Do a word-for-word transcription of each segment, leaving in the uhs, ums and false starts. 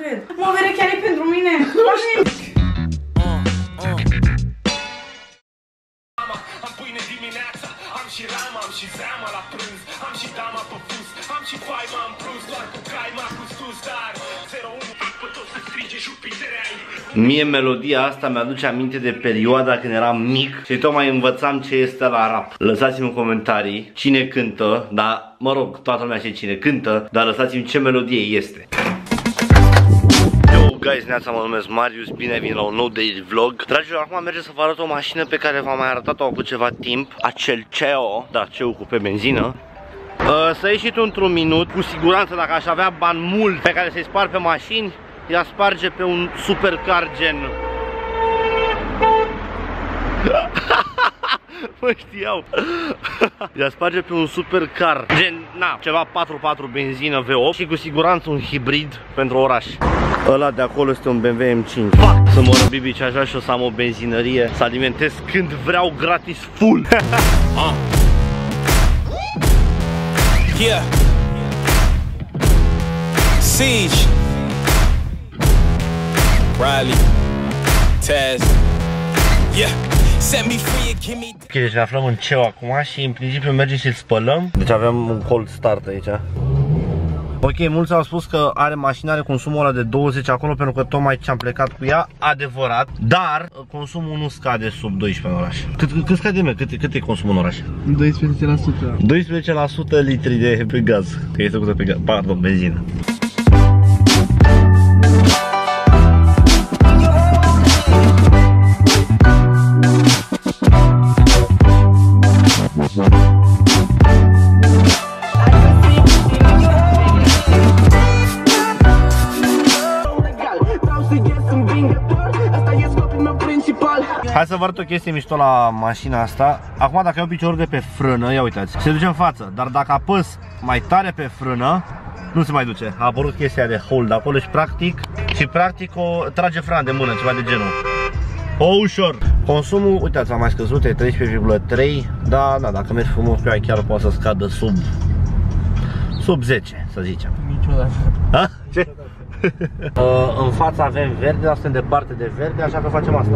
cred. Mă, vere chiar e pentru mine. Doamne! Am pâine dimineața, am și rama, am și zeama la prânz, am și dama pe fus, am și faima în plus, doar cu caima cu sus, dar zero unu pe tot să strige Jupiterea. Mie melodia asta mi-aduce aminte de perioada când eram mic și tocmai învățam ce este la rap. Lăsați-mi în comentarii cine cântă, dar mă rog, toată lumea știe cine cântă, dar lăsați-mi ce melodie este. Guys, neața, mă numesc Marius, bine vin la un nou daily vlog. Dragilor, acum merge să vă arăt o mașină pe care v-am mai arătat-o cu ceva timp. Acel C E O, da, C E O cu pe benzină. uh, S-a ieșit într-un minut, cu siguranță dacă aș avea bani mult pe care să-i spar pe mașini, i-a sparge pe un supercar gen... Mă știau. I-a sparge pe un supercar gen, na, ceva patru patru benzină V opt și cu siguranță un hibrid pentru oraș. Ăla de acolo este un B M W M cinci. Fuck, să moră bibi, ce aș vrea și o să am o benzinărie, să alimentez când vreau gratis full. uh. Yeah. Siege Riley Taz. Yeah. Set me free and give me. Ok, deci ne aflăm în C E O acum și în principiu mergem și-l spălăm. Deci avem un cold start aici. Ok, mulți au spus că are mașina, are consumul ăla de douăzeci acolo pentru că tocmai ce am plecat cu ea, adevărat. Dar consumul nu scade sub doisprezece în oraș. Cât, cât scade, mă? Cât, cât e consumul în oraș? doisprezece la sută. doisprezece la sută litri de pe gaz. Că este făcută pe gaz, pardon, benzină. Hai să vă arăt o chestie mișto la mașina asta. Acum dacă iau piciorul de pe frână, ia uitați, se duce în față. Dar dacă apăs mai tare pe frână, nu se mai duce. A apărut chestia de hold acolo și practic Și practic o trage frână de mână, ceva de genul. O ușor. Consumul, uitați, a mai scăzut, e treisprezece virgulă trei. Da, da, dacă mergi frumos pe ea chiar poate să scadă sub Sub zece, să zicem. Niciodată. Ha? Ce? uh, În față avem verde, dar suntem departe de verde, așa că facem asta.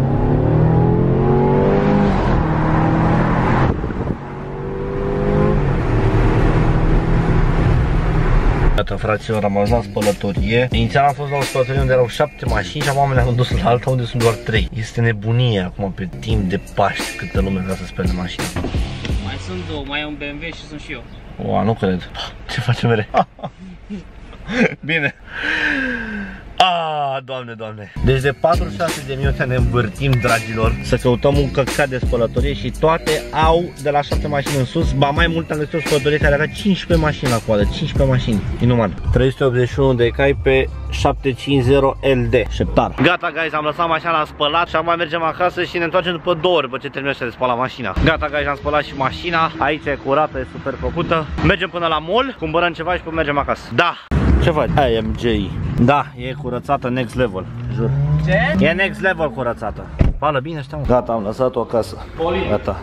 Iată, fraților, am ajuns la spălătorie. Inițial am fost la o spălătorie unde erau șapte mașini și acum ne-am dus la alta unde sunt doar trei. Este nebunie acum pe timp de Paști câtă lume vrea să spele mașina. Mai sunt două, mai e un B M W și sunt și eu. Oa, nu cred. Ce face mere? Bine. Ah, doamne, doamne. Deci de patruzeci și șase de minute ne învârtim, dragilor, să căutăm un căcat de spălătorie și toate au de la șapte mașini în sus. Ba mai mult am găsit o spălătorie care avea cincisprezece mașini la coadă, cincisprezece mașini, inuman. trei sute optzeci și unu de cai pe șapte sute cincizeci L D, șeptar. Gata, guys, am lăsat mașina la spălat și acum mergem acasă și ne întoarcem după două ori după ce terminăm de spălat mașina. Gata, guys, am spălat și mașina, aici e curată, e super făcută. Mergem până la mall, cumpărăm ceva și până mergem acasă. Da. Ce faci? A M J. Da, e curățată next level, jur. Ce? E next level curățată. Pală bine, știu. Gata, am lăsat-o acasă. Poli. Gata.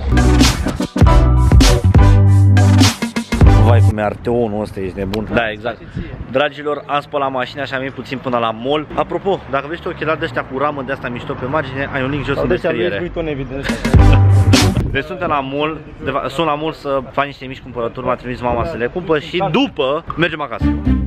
Vai cum e Arteonul ăsta, ești nebun. Da, exact. Dragilor, am spălat mașina și am venit puțin până la mall. Apropo, dacă vrei ochelari de ăștia cu ramă de asta mișto pe margine, ai un link jos în descriere. Deci suntem la mall, sunt la mall să fac niște mici cumpărături, m-a trimis mama să le cumpăr și după mergem acasă.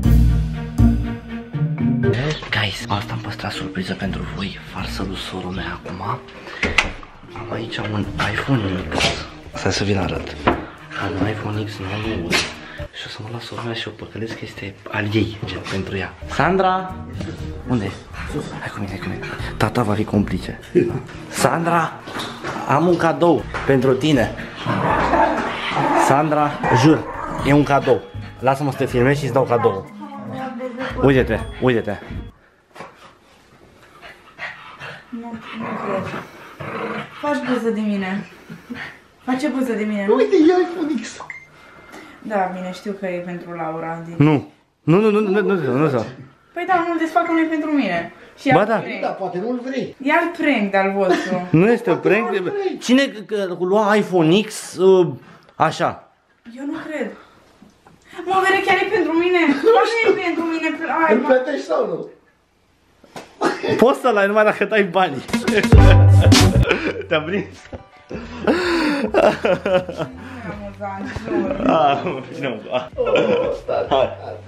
Guys, asta am păstrat surpriză pentru voi, farsă lui sorul meu acum. Am aici un iPhone X, asta să vin arăt. Am un iPhone X nou și o să mă las sorul meu și o păcălesc că este al ei, gen, pentru ea. Sandra! Unde? Hai cu mine, hai cu mine. Tata va fi complice. Sandra! Am un cadou pentru tine. Sandra, jur, e un cadou. Lasă-mă să te filmezi și îți dau cadou. Uite-te, uite-te. Nu, nu cred. Faci buză de mine. Face buză de mine. Uite, e iPhone X. Da, bine, știu că e pentru Laura. Din... Nu. Nu, nu, nu, nu, nu, nu, nu, nu. Păi da, nu-l desfac că nu e pentru mine. Și ba da. Da, poate nu-l vrei. Ia-l prank de-al vostru. Nu este o prank. Cine lua iPhone X uh, așa? Eu nu cred. Mă, vere chiar e pentru mine. Doamne, e pentru mine Hai, Îl mă. plătești sau nu? Poți să-l ai numai dacă dai banii. Te-am prins? E amuzant, jur. Ah, nu, bine, ah. Hai.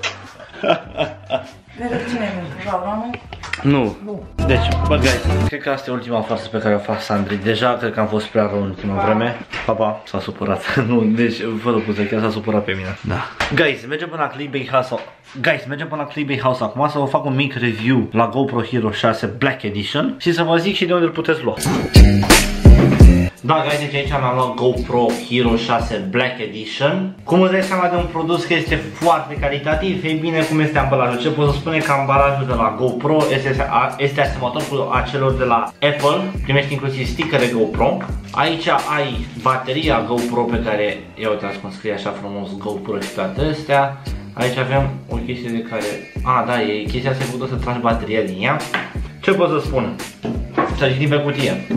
De cine e vreau, nu? Nu. Deci, bă, guys, cred că asta e ultima farsă pe care o fac Sandri. Deja cred că am fost prea rău în ultima vreme. Papa s-a supărat. Nu, deci, fără puze, chiar s-a supărat pe mine. Da. Guys, mergem până la Clickbait House. Guys, mergem până la Clickbait House acum să vă fac un mic review la GoPro Hero șase Black Edition și să vă zic și de unde îl puteți lua. Da, guys, deci aici am luat GoPro Hero șase Black Edition. Cum îți dai seama de un produs că este foarte calitativ? Ei bine, cum este ambalajul? Ce pot să spune că ambalajul de la GoPro este, este asemănător cu acelor de la Apple. Primești inclusiv stickere GoPro. Aici ai bateria GoPro pe care, ia uitați cum scrie așa frumos GoPro și toate astea. Aici avem o chestie de care, a, da, e chestia asta e făcută să tragi bateria din ea. Ce pot să spun? Să citim pe cutie.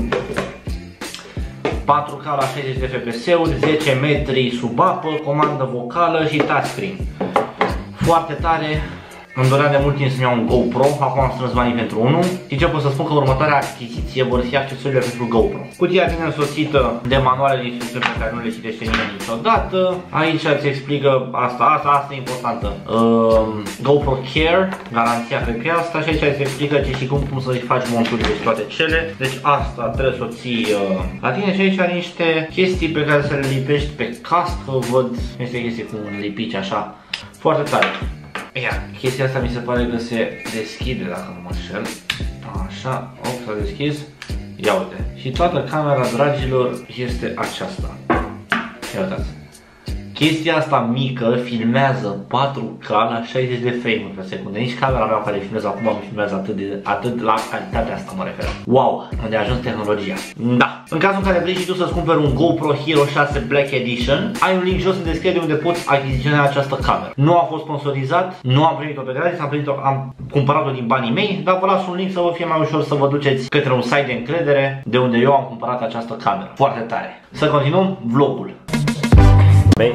patru K la șaizeci de F P S-uri, zece metri sub apă, comandă vocală și touchscreen. Foarte tare. Îmi dorea de mult timp să-mi iau un GoPro, acum am strâns banii pentru unul. Și ce pot să spun că următoarea achiziție vor fi accesorile pentru GoPro. Cutia vine însoțită de manuale de instrucțiuni pe care nu le citește nimeni niciodată. Aici îți explică asta, asta, asta e importantă. Uh, GoPro Care, garanția pe asta, și aici îți explică ce și cum, cum să-i faci monturile și toate cele. Deci asta trebuie să o ții uh, la tine și aici are niște chestii pe care să le lipești pe casc. Văd niște chestii cu un lipici așa, foarte tare. Ia, chestia asta mi se pare că se deschide dacă nu mă înșel. Așa, op, s-a deschis. Ia uite. Și toată camera, dragilor, este aceasta. Ia uitați. Chestia asta mică filmează patru K la șaizeci de frame-uri pe secundă. Nici camera mea care filmează acum nu filmează atât, de, atât la calitatea asta, mă refer. Wow, unde a ajuns tehnologia. Da. În cazul în care vrei și tu să-ți cumperi un GoPro Hero șase Black Edition, ai un link jos în descriere unde poți achiziționa această cameră. Nu a fost sponsorizat, nu am primit-o pe gratis, am primit-o, am cumpărat-o din banii mei, dar vă las un link să vă fie mai ușor să vă duceți către un site de încredere de unde eu am cumpărat această cameră. Foarte tare. Să continuăm vlogul. De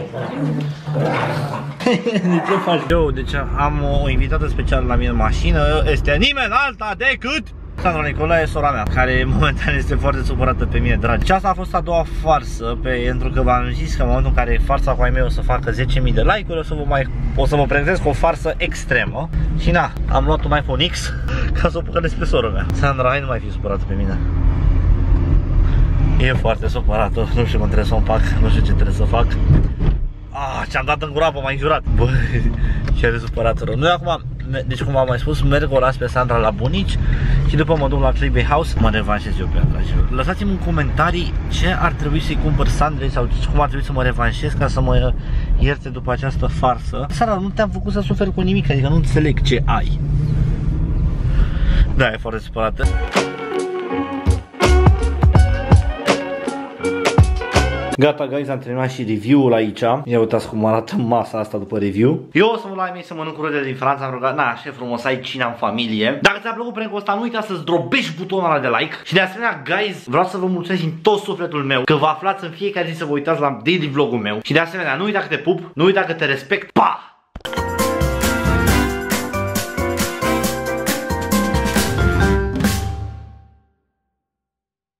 ce faci? Eu, deci am o invitată specială la mine în mașină. Este nimeni alta decât Sandra Nicolae, sora mea, care momentan este foarte supărată pe mine, dragi. Și asta a fost a doua farsă, pentru că v-am zis că în momentul în care farsa cu ai mei o să facă zece mii de like-uri, o să vă mai o să vă prezentez cu o farsă extremă. Și na, am luat un iPhone X ca să o păcălesc pe sora mea. Sandra, hai, nu mai fi supărată pe mine. E foarte supărată, nu știu cum trebuie să o împac, nu știu ce trebuie să fac. Ah, ce-am dat în groapă, m-a înjurat. Bă, ce are supărat rău. Noi acum, deci cum am mai spus, merg o las pe Sandra la bunici și după mă duc la Clickbait House, mă revanșez eu pe ea, dragilor. Lăsați-mi în comentarii ce ar trebui să-i cumpăr Sandrei sau cum ar trebui să mă revanșez ca să mă ierte după această farsă. Sandra, nu te-am făcut să suferi cu nimic, adică nu înțeleg ce ai. Da, e foarte supărată. Gata, guys, am terminat și review-ul aici. Ia uitați cum arată masa asta după review. Eu o să mă la mei să mănânc rudele din Franța. Am rugat, na, așa frumos, ai cina în familie. Dacă ți-a plăcut prank-ul ăsta, nu uita să-ți drobești butonul ăla de like. Și de asemenea, guys, vreau să vă mulțumesc din tot sufletul meu că vă aflați în fiecare zi să vă uitați la daily vlogul meu. Și de asemenea, nu uita că te pup, nu uita că te respect. Pa!